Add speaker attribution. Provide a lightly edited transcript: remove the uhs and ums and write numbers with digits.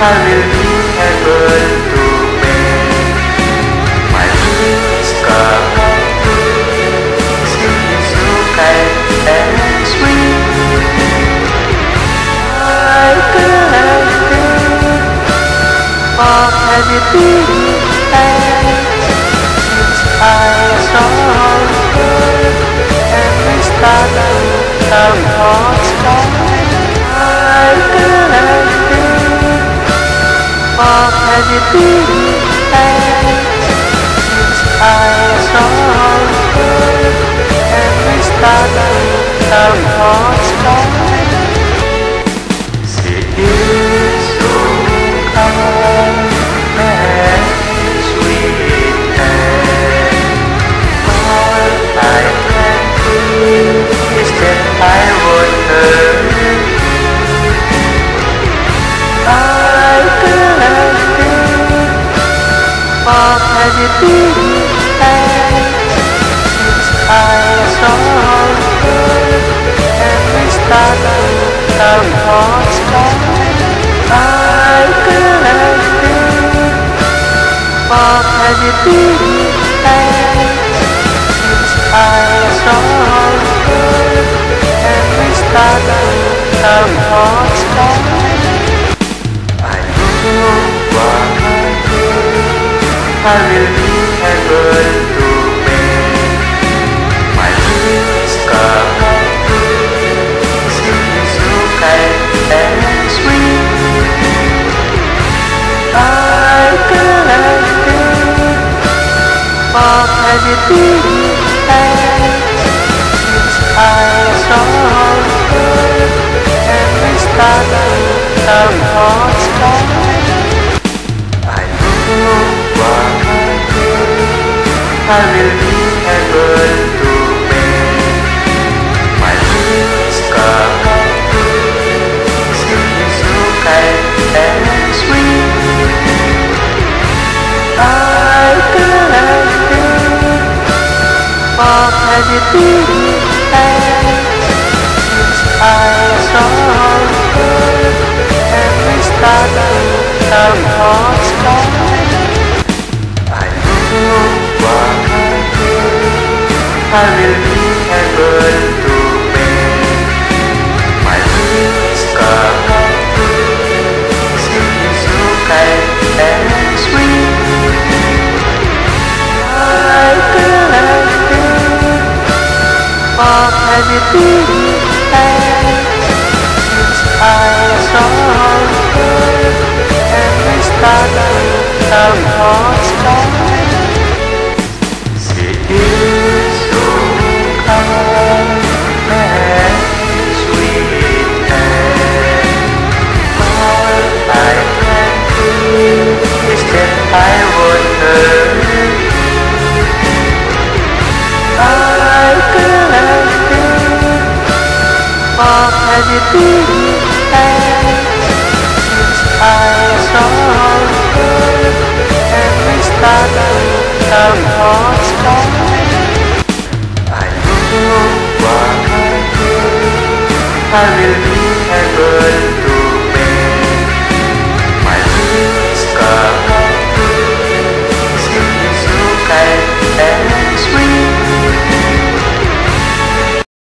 Speaker 1: I will be able to make my dreams come true. Singing so kind and sweet. I can think of anything since I saw her and we started the hot sky. I can think of anything since I saw her and we started the hot sky. She is so kind and sweet, and all I can do is that I want her. I can't think of anything since I saw her and we started the hot sky. I can't think of anything since I saw her and we started the hot sky. I know one day I will be able to make my dreams come true. Singing so kind and sweet. I can't think of anything since I saw her and we started the hot sky. I know one day I will be able to make my dreams come true. Singing so kind and sweet. I can't think of anything since I saw her and we started the hot sky. I know one day I will be able to make my dreams come true. Singing so kind and sweet. I can't think of anything since I saw her and we started the hot sky. She is so kind and sweet, and all I can do is that I want her. I can't think of anything since I saw her and we started the hot sky. I know one day I will be able to